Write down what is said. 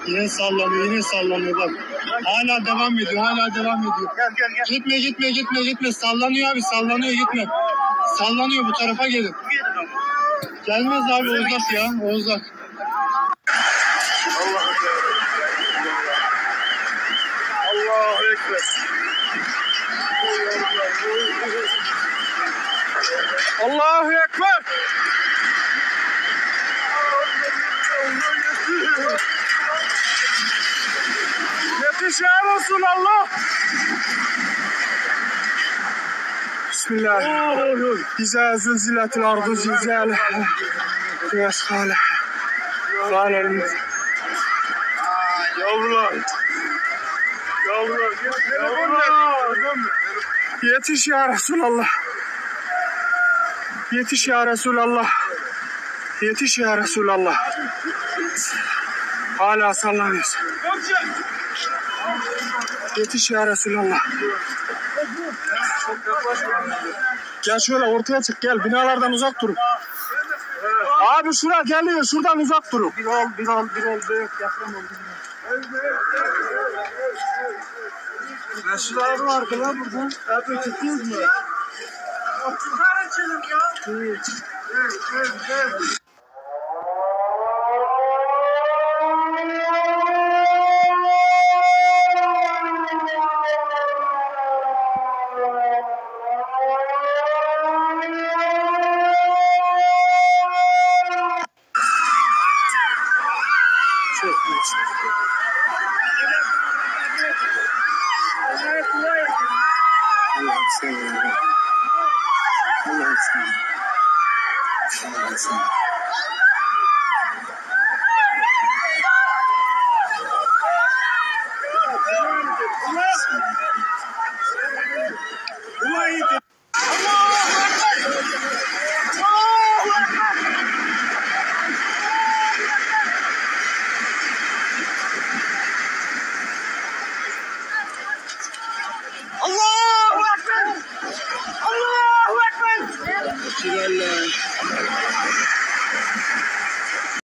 Yine sallanıyor, yine sallanıyor bak. Hala devam ediyor, hala devam ediyor. Gel. Gitme. Sallanıyor abi, sallanıyor, gitme. Sallanıyor, bu tarafa gelin. Gelmez abi, o uzak ya, o uzak. Allahu Ekber. Allahu Ekber. Yetiş ya Resulallah. Bismillah. İza zilziletil ardu zilzaleha. Yasfale. Yavrular. Yetiş ya Resulallah. Yetiş ya Resulallah. Yetiş ya Resulallah. Hala sallanıyorsun. Yetiş ya Resulallah. Gel şöyle ortaya çık, gel. Binalardan uzak durun. Abi şura geliyor, şuradan uzak durun. Bir ol büyük yakın oldu. Mesut abi vardı lan buradan. Abi çıktınız mı? Çıkar açalım ya. Evet. Allah'ım sen.